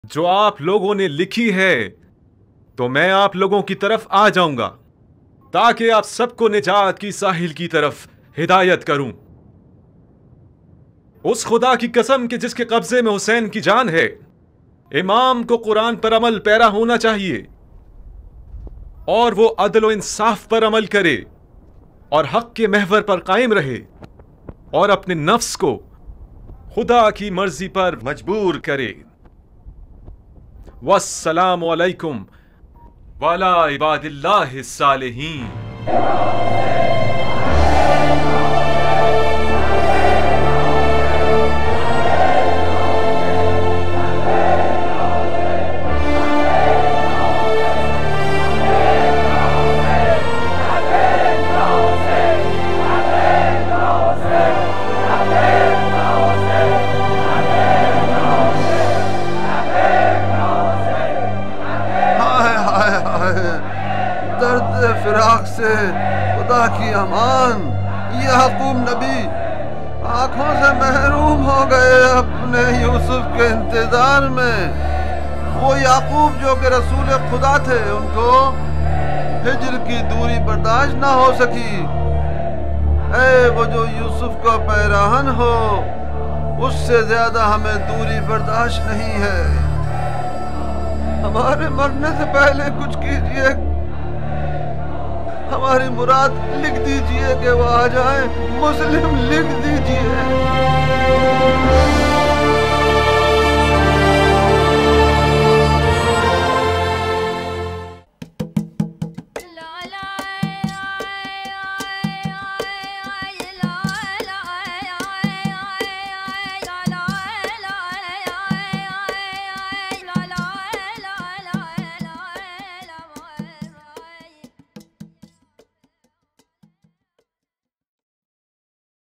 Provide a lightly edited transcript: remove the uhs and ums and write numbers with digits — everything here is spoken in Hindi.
जो आप लोगों ने लिखी है, तो मैं आप लोगों की तरफ आ जाऊंगा ताकि आप सबको निजात की साहिल की तरफ हिदायत करूं। उस खुदा की कसम कि जिसके कब्जे में हुसैन की जान है, इमाम को कुरान पर अमल पैरा होना चाहिए और वो अदल व इंसाफ पर अमल करे और हक के महवर पर कायम रहे और अपने नफ्स को खुदा की मर्जी पर मजबूर करे। वस्सलामु अलैकुम वाला इबादिल्लाहि सालिहीन। फिराक से खुदा की अमान। याकूब नबी आंखों से महरूम हो गए अपने यूसुफ के इंतजार में। वो याकूब जो कि रसूल खुदा थे, उनको हिजर की दूरी बर्दाश्त ना हो सकी। वो जो यूसुफ का पैराहन हो, उससे ज्यादा हमें दूरी बर्दाश्त नहीं है। हमारे मरने से पहले कुछ कीजिए, हमारी मुराद लिख दीजिए कि वो आ जाए। मुस्लिम लिख दीजिए।